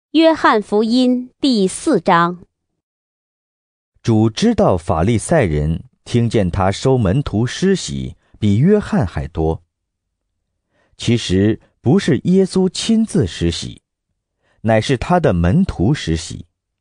约翰福音第4章。 主知道法利赛人听见他收门徒施洗比约翰还多。其实不是耶稣亲自施洗，乃是他的门徒施洗。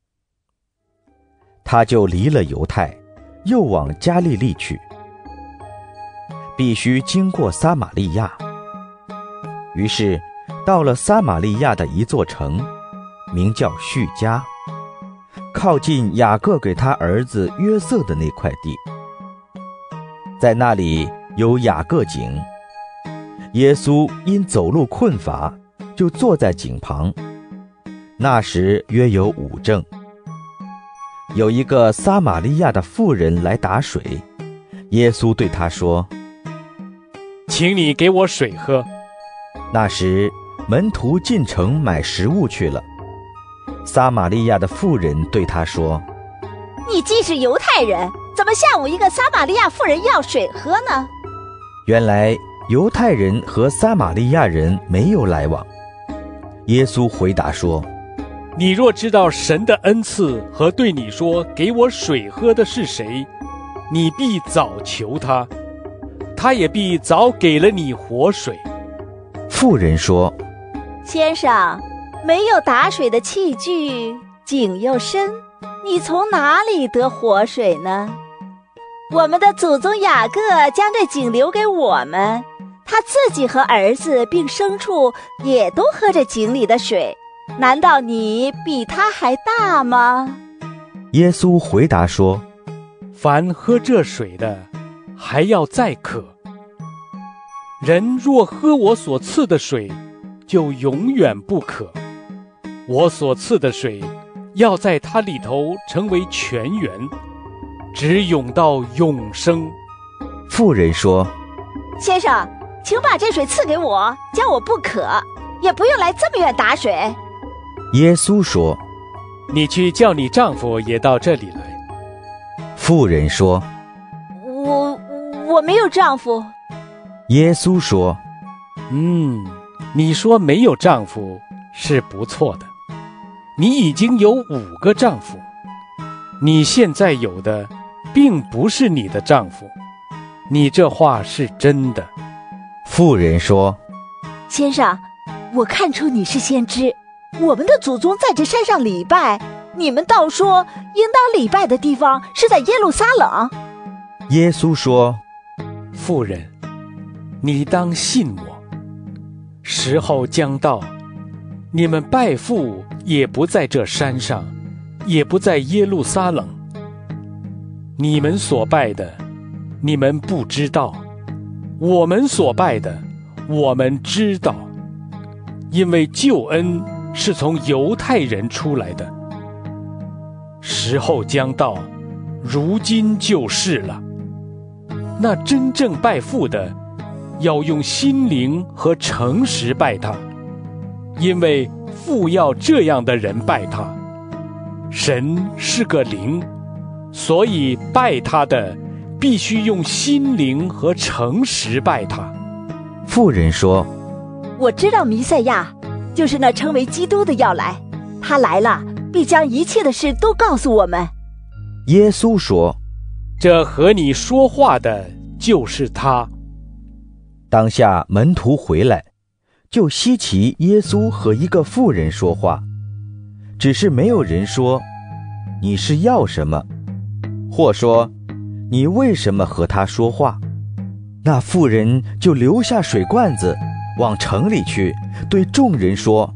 他就离了犹太，又往加利利去，必须经过撒玛利亚。于是到了撒玛利亚的一座城，名叫叙加，靠近雅各给他儿子约瑟的那块地。在那里有雅各井，耶稣因走路困乏，就坐在井旁。那时约有5正。有一个撒玛利亚的妇人来打水，耶稣对她说：“ 请你给我水喝。” 那时门徒进城买食物去了。撒玛利亚的妇人对他说：“ 你既是犹太人，怎么向我一个撒玛利亚妇人要水喝呢？” 原来犹太人和撒玛利亚人没有来往。耶稣回答说：“ 你若知道神的恩赐和对你说给我水喝的是谁，你必早求他，他也必早给了你活水。” 妇人说：“ 先生，没有打水的器具，井又深，你从哪里得活水呢？我们的祖宗雅各将这井留给我们，他自己和儿子并牲畜也都喝这井里的水，难道你比他还大吗？” 耶稣回答说：“ 凡喝这水的，还要再渴。人若喝我所赐的水，就永远不渴。我所赐的水，要在它里头成为泉源，直涌到永生。” 妇人说：“ 先生，请把这水赐给我，叫我不渴，也不用来这么远打水。” 耶稣说：“ 你去叫你丈夫也到这里来。” 妇人说：“ 我没有丈夫。” 耶稣说：“ 你说没有丈夫是不错的，你已经有5个丈夫，你现在有的并不是你的丈夫，你这话是真的。” 妇人说：“ 先生，我看出你是先知，我们的祖宗在这山上礼拜，你们倒说应当礼拜的地方是在耶路撒冷。” 耶稣说：“ 妇人，你当信我，时候将到，你们拜父也不在这山上，也不在耶路撒冷。你们所拜的，你们不知道；我们所拜的，我们知道。因为救恩是从犹太人出来的。时候将到，如今就是了。那真正拜父的，要用心灵和诚实拜他，因为父要这样的人拜他。神是个灵，所以拜他的必须用心灵和诚实拜他。” 妇人说：“ 我知道弥赛亚，就是那称为基督的要来，他来了，必将一切的事都告诉我们。” 耶稣说：“ 这和你说话的就是他。” 当下门徒回来，就稀奇耶稣和一个妇人说话，只是没有人说：“你是要什么？”或说：“你为什么和他说话？”那妇人就留下水罐子，往城里去，对众人说：“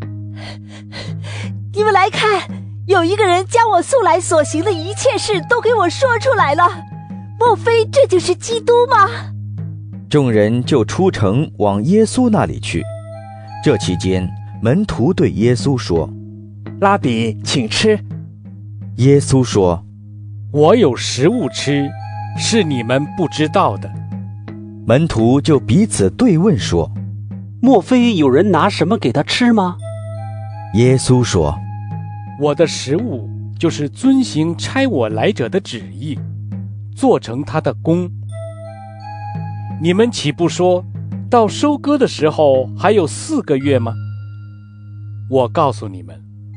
你们来看，有一个人将我素来所行的一切事都给我说出来了，莫非这就是基督吗？” 众人就出城往耶稣那里去。这期间，门徒对耶稣说：“ 拉比，请吃。” 耶稣说：“ 我有食物吃，是你们不知道的。” 门徒就彼此对问说：“ 莫非有人拿什么给他吃吗？” 耶稣说：“ 我的食物就是遵行差我来者的旨意，做成他的功。你们岂不说，到收割的时候还有4个月吗？我告诉你们，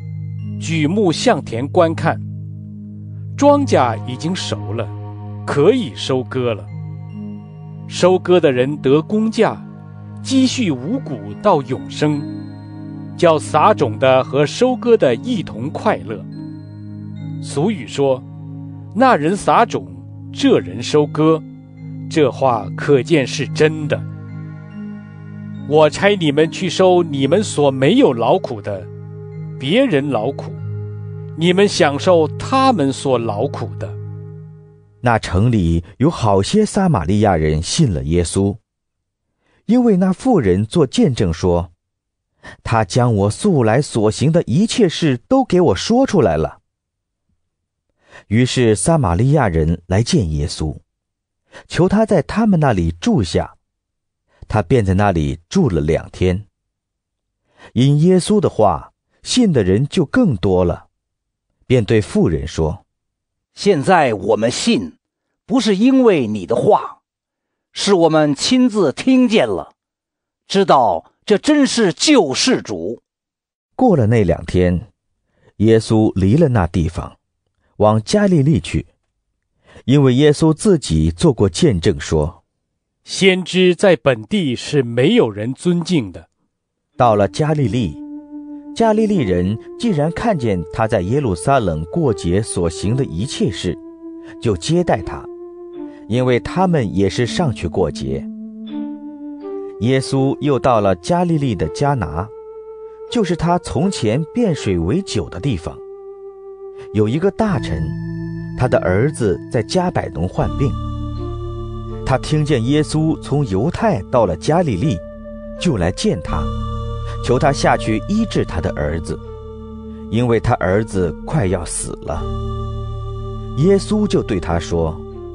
举目向田观看，庄稼已经熟了，可以收割了。收割的人得工价，积蓄五谷到永生，叫撒种的和收割的一同快乐。俗语说，那人撒种，这人收割，这话可见是真的。我差你们去收你们所没有劳苦的，别人劳苦，你们享受他们所劳苦的。 那城里有好些撒玛利亚人信了耶稣，因为那妇人做见证说，他将我素来所行的一切事都给我说出来了。于是撒玛利亚人来见耶稣，求他在他们那里住下，他便在那里住了2天。因耶稣的话，信的人就更多了，便对妇人说， 现在我们信，不是因为你的话，是我们亲自听见了，知道这真是救世主。 过了那2天，耶稣离了那地方，往加利利去，因为耶稣自己做过见证说， 先知在本地是没有人尊敬的。 到了加利利，加利利人既然看见他在耶路撒冷过节所行的一切事，就接待他，因为他们也是上去过节。耶稣又到了加利利的迦拿，就是他从前变水为酒的地方。有一个大臣，他的儿子在加百农患病。他听见耶稣从犹太到了加利利，就来见他，求他下去医治他的儿子，因为他儿子快要死了。耶稣就对他说，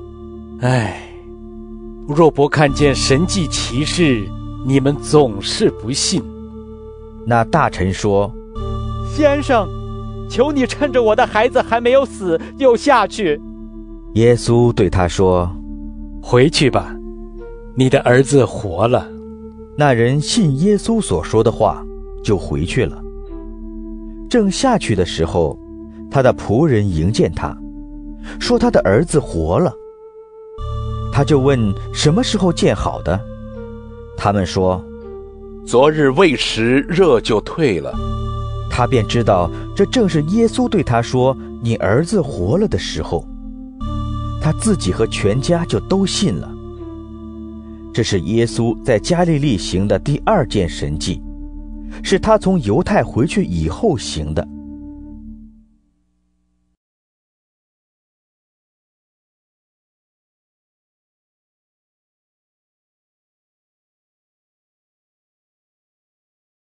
若不看见神迹奇事，你们总是不信。 那大臣说， 先生，求你趁着我的孩子还没有死，就下去。 耶稣对他说， 回去吧，你的儿子活了。 那人信耶稣所说的话，就回去了。正下去的时候，他的仆人迎见他，说他的儿子活了。他就问什么时候见好的，他们说， 昨日未时热就退了。 他便知道这正是耶稣对他说，你儿子活了的时候。他自己和全家就都信了。这是耶稣在加利利行的第2件神迹，是他从犹太回去以后行的。